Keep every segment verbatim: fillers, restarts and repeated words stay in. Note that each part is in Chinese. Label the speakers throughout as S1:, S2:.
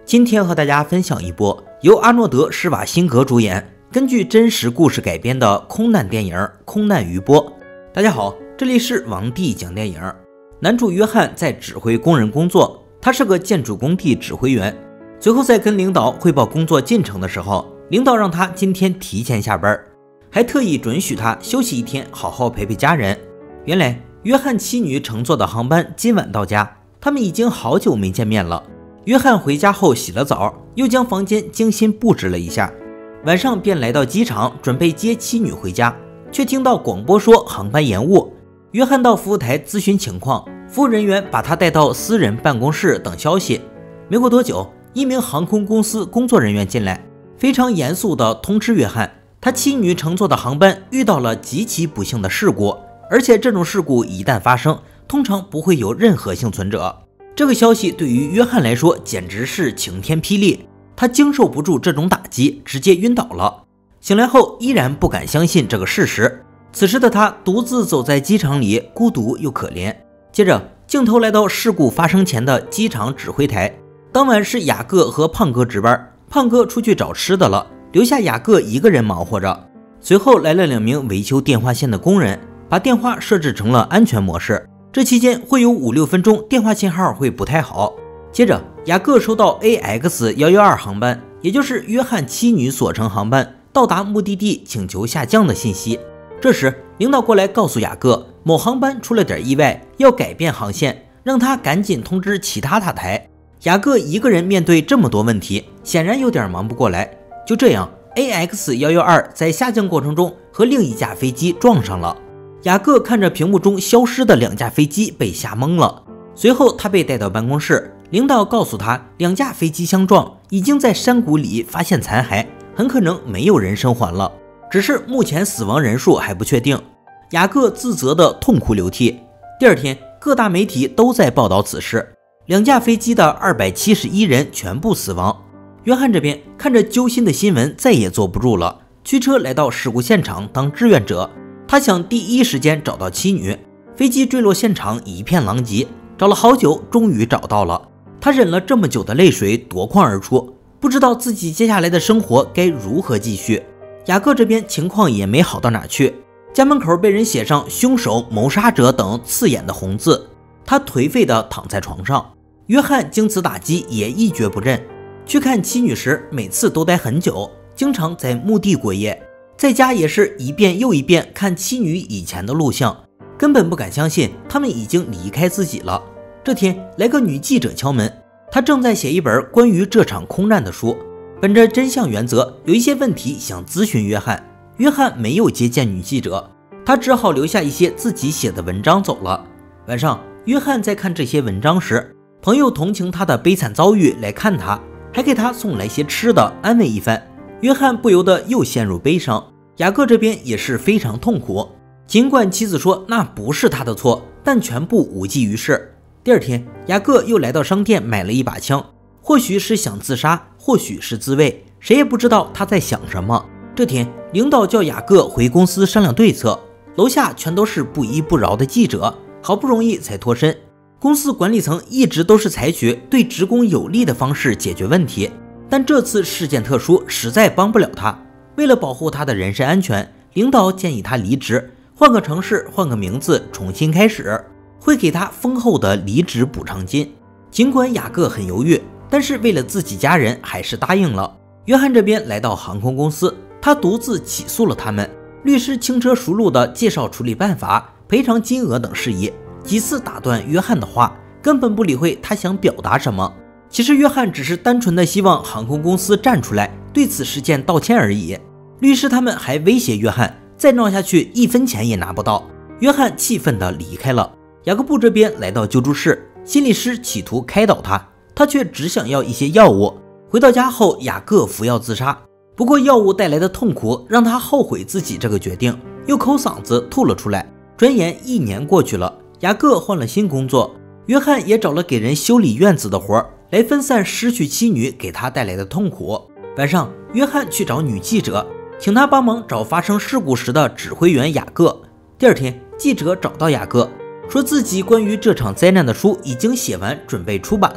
S1: 今天和大家分享一部由阿诺德·施瓦辛格主演，根据真实故事改编的空难电影《空难余波》。大家好，这里是王帝讲电影。男主约翰在指挥工人工作，他是个建筑工地指挥员。随后在跟领导汇报工作进程的时候，领导让他今天提前下班，还特意准许他休息一天，好好陪陪家人。原来约翰妻女乘坐的航班今晚到家，他们已经好久没见面了。约翰回家后洗了澡，又将房间精心布置了一下，晚上便来到机场准备接妻女回家，却听到广播说航班延误。约翰到服务台咨询情况，服务人员把他带到私人办公室等消息。没过多久，一名航空公司工作人员进来，非常严肃地通知约翰，他妻女乘坐的航班遇到了极其不幸的事故，而且这种事故一旦发生，通常不会有任何幸存者。这个消息对于约翰来说简直是晴天霹雳，他经受不住这种打击，直接晕倒了。醒来后依然不敢相信这个事实，此时的他独自走在机场里，孤独又可怜。接着镜头来到事故发生前的机场指挥台，当晚是雅各和胖哥值班，胖哥出去找吃的了，留下雅各一个人忙活着。随后来了两名维修电话线的工人，把电话设置成了安全模式，这期间会有五六分钟电话信号会不太好。接着雅各收到 A X 一一二 航班，也就是约翰妻女所乘航班到达目的地请求下降的信息。这时领导过来告诉雅各，某航班出了点意外，要改变航线，让他赶紧通知其他塔台。雅各一个人面对这么多问题，显然有点忙不过来。就这样 A X 一一二 在下降过程中和另一架飞机撞上了。雅各看着屏幕中消失的两架飞机被吓懵了，随后他被带到办公室，领导告诉他两架飞机相撞，已经在山谷里发现残骸，很可能没有人生还了，只是目前死亡人数还不确定。雅各自责的痛哭流涕。第二天各大媒体都在报道此事，两架飞机的二百七十一人全部死亡。约翰这边看着揪心的新闻再也坐不住了，驱车来到事故现场当志愿者。他想第一时间找到妻女。飞机坠落现场一片狼藉，找了好久终于找到了。他忍了这么久的泪水夺眶而出，不知道自己接下来的生活该如何继续。雅各这边情况也没好到哪去，家门口被人写上凶手、谋杀者等刺眼的红字，他颓废地躺在床上。约翰经此打击也一蹶不振，去看妻女时每次都待很久，经常在墓地过夜，在家也是一遍又一遍看妻女以前的录像，根本不敢相信他们已经离开自己了。这天来个女记者敲门，她正在写一本关于这场空难的书，本着真相原则，有一些问题想咨询约翰。约翰没有接见女记者，他只好留下一些自己写的文章走了。晚上约翰在看这些文章时，朋友同情他的悲惨遭遇来看他，还给他送来些吃的安慰一番。约翰不由得又陷入悲伤，雅各这边也是非常痛苦。尽管妻子说那不是他的错，但全部无济于事。第二天雅各又来到商店买了一把枪，或许是想自杀，或许是自卫，谁也不知道他在想什么。这天领导叫雅各回公司商量对策，楼下全都是不依不饶的记者，好不容易才脱身。公司管理层一直都是采取对职工有利的方式解决问题，但这次事件特殊，实在帮不了他。为了保护他的人身安全，领导建议他离职，换个城市，换个名字，重新开始，会给他丰厚的离职补偿金。尽管雅各很犹豫，但是为了自己家人还是答应了。约翰这边来到航空公司，他独自起诉了他们，律师轻车熟路地介绍处理办法、赔偿金额等事宜，几次打断约翰的话，根本不理会他想表达什么。其实约翰只是单纯的希望航空公司站出来对此事件道歉而已。律师他们还威胁约翰，再闹下去一分钱也拿不到。约翰气愤地离开了。雅各布这边来到救助室，心理师企图开导他，他却只想要一些药物。回到家后，雅各服药自杀，不过药物带来的痛苦让他后悔自己这个决定，又抠嗓子吐了出来。转眼一年过去了，雅各换了新工作，约翰也找了给人修理院子的活来分散失去妻女给他带来的痛苦。晚上约翰去找女记者，请他帮忙找发生事故时的指挥员雅各。第二天记者找到雅各，说自己关于这场灾难的书已经写完，准备出版了，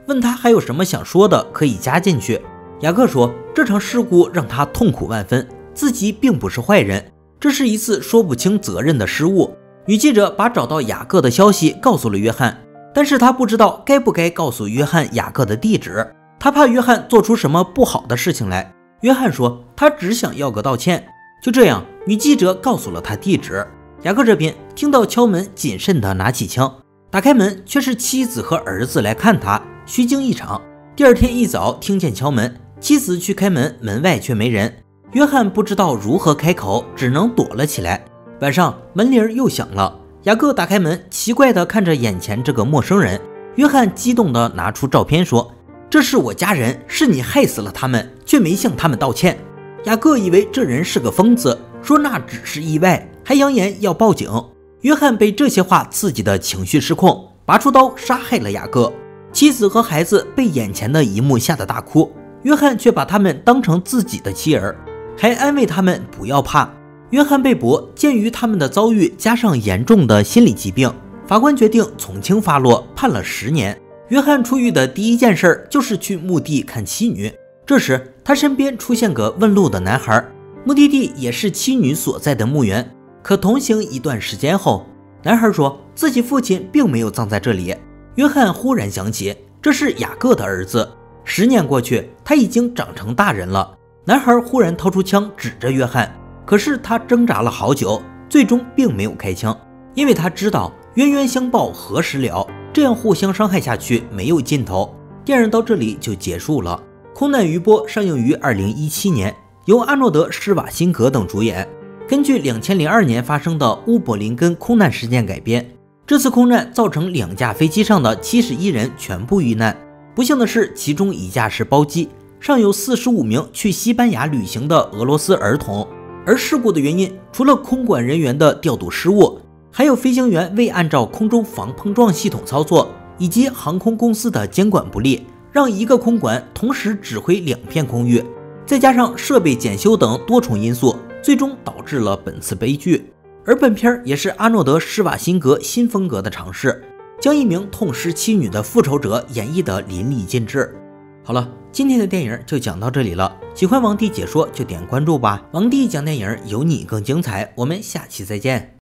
S1: 问他还有什么想说的可以加进去。雅各说这场事故让他痛苦万分，自己并不是坏人，这是一次说不清责任的失误。女记者把找到雅各的消息告诉了约翰，但是他不知道该不该告诉约翰雅各的地址，他怕约翰做出什么不好的事情来。约翰说他只想要个道歉。就这样，女记者告诉了他地址。雅各这边听到敲门，谨慎地拿起枪，打开门却是妻子和儿子来看他，虚惊一场。第二天一早听见敲门，妻子去开门，门外却没人。约翰不知道如何开口，只能躲了起来。晚上门铃又响了，雅各打开门，奇怪地看着眼前这个陌生人。约翰激动地拿出照片说，这是我家人，是你害死了他们，却没向他们道歉。雅各以为这人是个疯子，说那只是意外，还扬言要报警。约翰被这些话刺激的情绪失控，拔出刀杀害了雅各。妻子和孩子被眼前的一幕吓得大哭，约翰却把他们当成自己的妻儿，还安慰他们不要怕。约翰被捕，鉴于他们的遭遇加上严重的心理疾病，法官决定从轻发落，判了十年。约翰出狱的第一件事就是去墓地看妻女，这时他身边出现个问路的男孩，目的地也是妻女所在的墓园。可同行一段时间后，男孩说自己父亲并没有葬在这里。约翰忽然想起这是雅各的儿子，十年过去，他已经长成大人了。男孩忽然掏出枪指着约翰，可是他挣扎了好久，最终并没有开枪，因为他知道冤冤相报何时了，这样互相伤害下去没有尽头。电影到这里就结束了。空难余波上映于二零一七年，由阿诺德·施瓦辛格等主演，根据两千零二年发生的乌柏林根空难事件改编。这次空难造成两架飞机上的七十一人全部遇难，不幸的是其中一架是包机，上有四十五名去西班牙旅行的俄罗斯儿童。而事故的原因除了空管人员的调度失误，还有飞行员未按照空中防碰撞系统操作，以及航空公司的监管不力，让一个空管同时指挥两片空域，再加上设备检修等多重因素，最终导致了本次悲剧。而本片也是阿诺德·施瓦辛格新风格的尝试，将一名痛失妻女的复仇者演绎得淋漓尽致。好了，今天的电影就讲到这里了，喜欢王帝解说就点关注吧，王帝讲电影有你更精彩，我们下期再见。